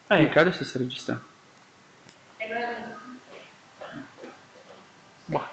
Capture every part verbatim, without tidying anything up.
Eh, che adesso sta registrando. Boh.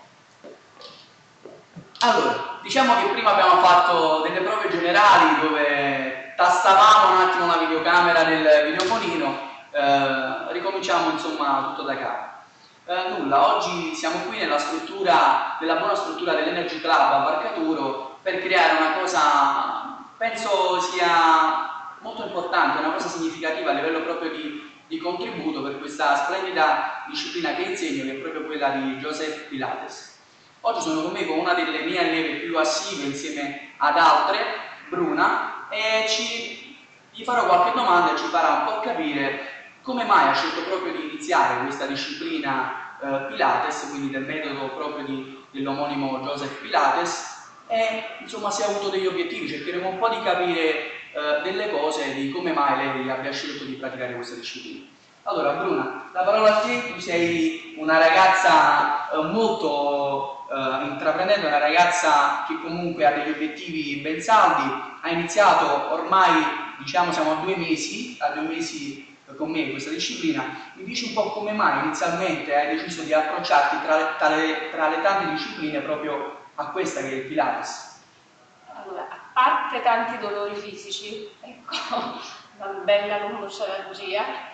Allora, diciamo che prima abbiamo fatto delle prove generali dove tastavamo un attimo la videocamera del videofonino, eh, ricominciamo insomma tutto da capo. Eh, nulla, oggi siamo qui nella struttura, nella buona struttura dell'Energy Club a Barcaturo per creare una cosa, penso sia molto importante, una cosa significativa a livello proprio di, di contributo per questa splendida disciplina che insegno, che è proprio quella di Joseph Pilates. Oggi sono con me con una delle mie allieve più assidue insieme ad altre, Bruna, e ci, gli farò qualche domanda e ci farà un po' capire come mai ha scelto proprio di iniziare questa disciplina eh, Pilates, quindi del metodo proprio di, dell'omonimo Joseph Pilates, e insomma se ha avuto degli obiettivi. Cercheremo un po' di capire eh, delle cose di come mai lei abbia scelto di praticare questa disciplina. Allora Bruna, la parola a te, tu sei una ragazza eh, molto eh, intraprendente, una ragazza che comunque ha degli obiettivi ben saldi, ha iniziato ormai, diciamo siamo a due mesi, a due mesi con me in questa disciplina. Mi dici un po' come mai inizialmente hai deciso di approcciarti tra le, tra le, tra le tante discipline proprio a questa che è il Pilates? Allora, a parte tanti dolori fisici, ecco, una bella lombocelalgia,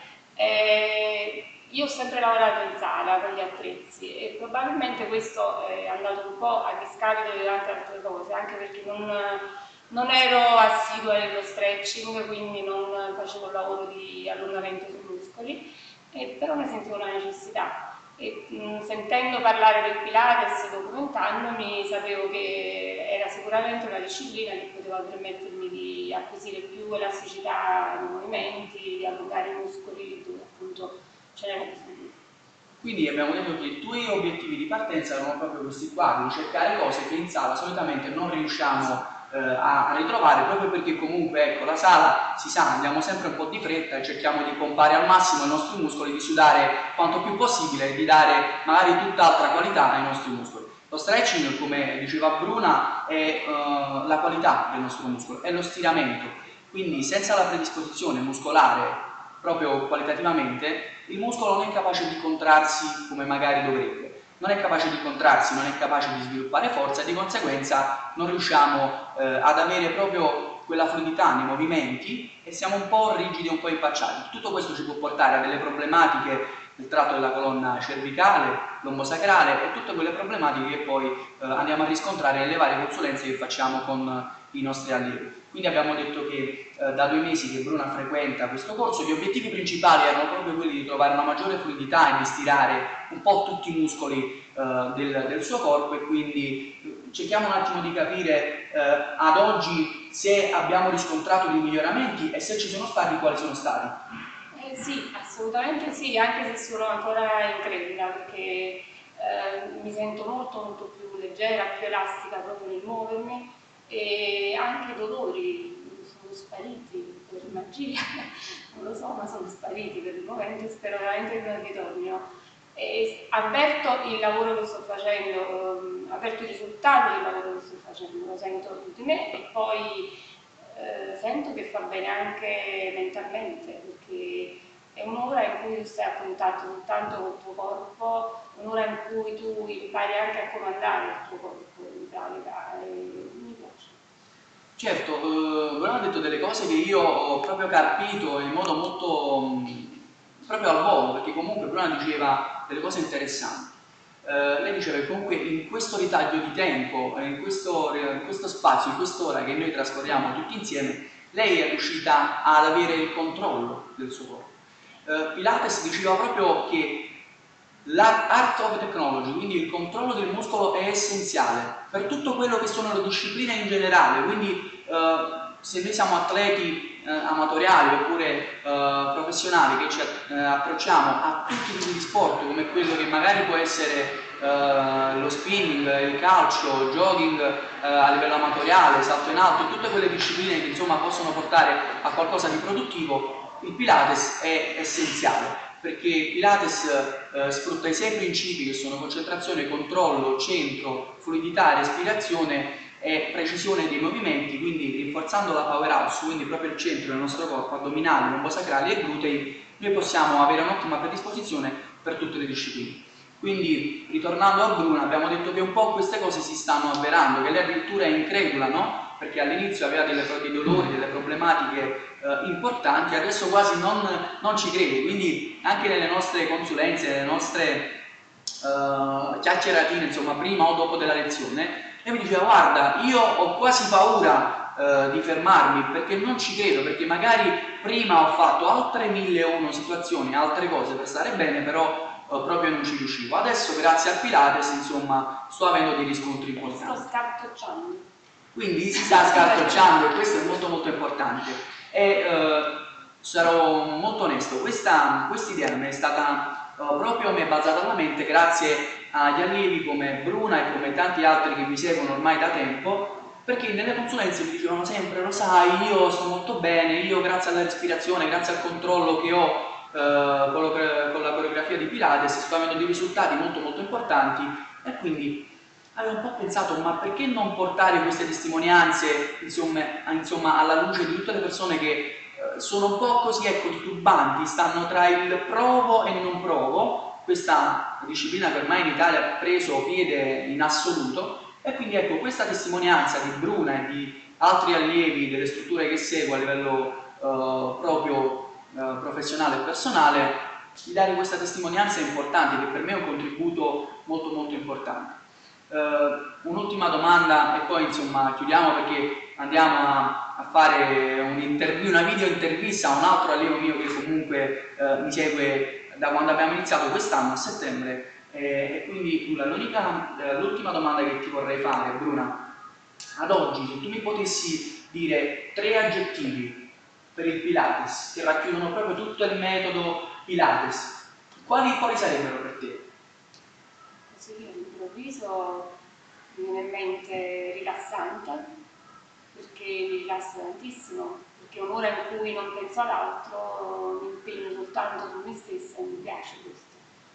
eh, io ho sempre lavorato in sala con gli attrezzi e probabilmente questo è andato un po' a discapito di tante altre cose, anche perché non, non ero assidua nello stretching, quindi non facevo un lavoro di allungamento sui muscoli, eh, però ne sentivo la necessità. E, mh, sentendo parlare del Pilates, documentandomi, sapevo che era sicuramente una disciplina che poteva permettermi di acquisire più elasticità nei movimenti, di allungare i muscoli dove appunto ce n'era bisogno. Quindi abbiamo detto che i tuoi obiettivi di partenza erano proprio questi qua, di cercare cose che in sala solitamente non riusciamo eh, a ritrovare, proprio perché comunque ecco, la sala si sa, andiamo sempre un po' di fretta e cerchiamo di pompare al massimo i nostri muscoli, di sudare quanto più possibile e di dare magari tutt'altra qualità ai nostri muscoli. Lo stretching, come diceva Bruna, è uh, la qualità del nostro muscolo, è lo stiramento, quindi senza la predisposizione muscolare proprio qualitativamente, il muscolo non è capace di contrarsi come magari dovrebbe, non è capace di contrarsi, non è capace di sviluppare forza e di conseguenza non riusciamo eh, ad avere proprio quella fluidità nei movimenti e siamo un po' rigidi, un po' impacciati. Tutto questo ci può portare a delle problematiche del tratto della colonna cervicale, lombosacrale e tutte quelle problematiche che poi eh, andiamo a riscontrare nelle varie consulenze che facciamo con i nostri allievi. Quindi abbiamo detto che eh, da due mesi che Bruna frequenta questo corso, gli obiettivi principali erano proprio quelli di trovare una maggiore fluidità e di stirare un po' tutti i muscoli eh, del, del suo corpo e quindi cerchiamo un attimo di capire eh, ad oggi se abbiamo riscontrato dei miglioramenti e se ci sono stati, quali sono stati. Eh, sì, assolutamente sì, anche se sono ancora incredula perché eh, mi sento molto molto più leggera, più elastica proprio nel muovermi e anche i dolori sono spariti per magia, non lo so, ma sono spariti per il momento e spero veramente che non ritornino. E avverto il lavoro che sto facendo, um, avverto i risultati del lavoro che sto facendo, lo sento su di me e poi eh, sento che fa bene anche mentalmente, perché è un'ora in cui tu stai a contatto soltanto con il tuo corpo, un'ora in cui tu impari anche a comandare il tuo corpo in pratica e mi piace. Certo, eh, Bruno ha detto delle cose che io ho proprio capito in modo molto mh, proprio al volo, perché comunque Bruno diceva delle cose interessanti. Eh, lei diceva che comunque in questo ritaglio di tempo, in questo, in questo spazio, in quest'ora che noi trascorriamo tutti insieme, lei è riuscita ad avere il controllo del suo corpo. Eh, Pilates diceva proprio che l'art of technology, quindi il controllo del muscolo è essenziale per tutto quello che sono le discipline in generale, quindi eh, se noi siamo atleti eh, amatoriali oppure eh, professionali che ci eh, approcciamo a tutti i tipi di sport come quello che magari può essere eh, lo spinning, il calcio, il jogging eh, a livello amatoriale, salto in alto, tutte quelle discipline che insomma possono portare a qualcosa di produttivo, il Pilates è essenziale perché Pilates eh, sfrutta i sei principi che sono concentrazione, controllo, centro, fluidità e respirazione e precisione dei movimenti, quindi rinforzando la powerhouse, quindi proprio il centro del nostro corpo, addominali, lombosacrali e glutei, noi possiamo avere un'ottima predisposizione per tutte le discipline. Quindi, ritornando a Bruna, abbiamo detto che un po' queste cose si stanno avverando, che lei addirittura è incredula, no? Perché all'inizio aveva delle, dei dolori, delle problematiche eh, importanti, adesso quasi non, non ci crede, quindi anche nelle nostre consulenze, nelle nostre Uh, chiacchieratine, insomma, prima o dopo della lezione, e mi diceva: guarda, io ho quasi paura uh, di fermarmi perché non ci credo, perché magari prima ho fatto altre mille e uno situazioni, altre cose per stare bene, però uh, proprio non ci riuscivo. Adesso, grazie al Pilates, insomma, sto avendo dei riscontri importanti. Sto scartocciando. Quindi si sta scartocciando, e questo è molto molto importante. E uh, sarò molto onesto, questa idea mi è stata Uh, proprio mi è balzata alla mente grazie agli allievi come Bruna e come tanti altri che mi seguono ormai da tempo, perché nelle consulenze mi dicevano sempre: lo sai, io sto molto bene, io grazie alla respirazione, grazie al controllo che ho uh, con, lo, con la coreografia di Pilates sto avendo dei risultati molto molto importanti. E quindi avevo un po' pensato: ma perché non portare queste testimonianze insomma, insomma alla luce di tutte le persone che sono un po' così, ecco, titubanti, stanno tra il provo e non provo, questa disciplina che ormai in Italia ha preso piede in assoluto. E quindi ecco, questa testimonianza di Bruna e di altri allievi delle strutture che seguo a livello eh, proprio eh, professionale e personale, di dare questa testimonianza è importante, che per me è un contributo molto molto importante. Uh, un'ultima domanda e poi insomma chiudiamo, perché andiamo a, a fare un'intervista, una video intervista a un altro allievo mio che comunque uh, mi segue da quando abbiamo iniziato quest'anno a settembre, e, e quindi l'ultima domanda che ti vorrei fare, Bruna: ad oggi, se tu mi potessi dire tre aggettivi per il Pilates che racchiudono proprio tutto il metodo Pilates, quali, quali sarebbero per te? Così all'improvviso mi viene in mente rilassante, perché mi rilassa tantissimo, perché è un'ora in cui non penso all'altro, mi impegno soltanto su me stessa e mi piace questo.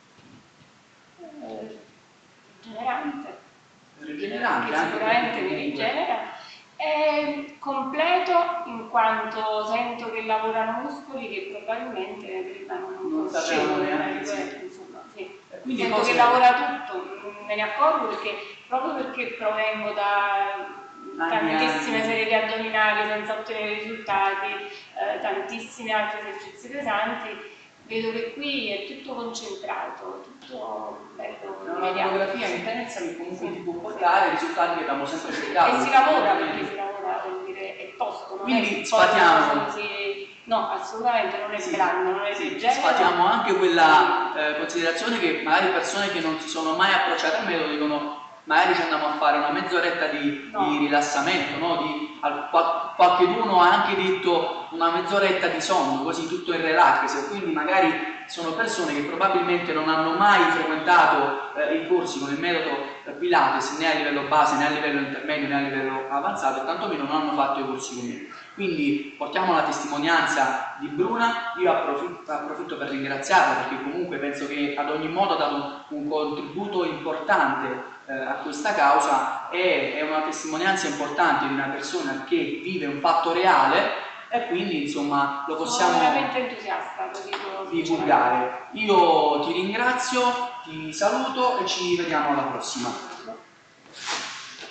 Eh, rigenerante, rigenerante che sicuramente mi rigenera, è completo in quanto sento che lavorano muscoli che probabilmente prima non, non sapevo neanche. Insomma, sì. Quindi sento cose... che lavora tutto, me ne accorgo perché proprio perché provengo da tantissime serie di addominali senza ottenere risultati, eh, tantissimi altri esercizi pesanti, vedo che qui è tutto concentrato, tutto bello. È una fotografia intensa che comunque sì, ti può portare i risultati che abbiamo sempre cercato. E si lavora, perché si lavora, vuol dire, è tosto, non quindi è sfatiamo. Così... No, assolutamente non è sì, blando, non è sì, leggero. Sfatiamo anche quella eh, considerazione che magari persone che non si sono mai approcciate al metodo dicono: magari ci andiamo a fare una mezz'oretta di, no. di rilassamento, no? Di, al, qualcuno ha anche detto una mezz'oretta di sonno, così tutto in relax. Quindi magari sono persone che probabilmente non hanno mai frequentato eh, i corsi con il metodo Pilates, né a livello base, né a livello intermedio, né a livello avanzato, e tantomeno non hanno fatto i corsi con me. Quindi portiamo la testimonianza di Bruna. Io approfitto, approfitto per ringraziarla, perché comunque penso che ad ogni modo ha dato un contributo importante eh, a questa causa, e è una testimonianza importante di una persona che vive un fatto reale, e quindi insomma lo possiamo Sono veramente entusiasta, lo dico divulgare. Io ti ringrazio, ti saluto e ci vediamo alla prossima.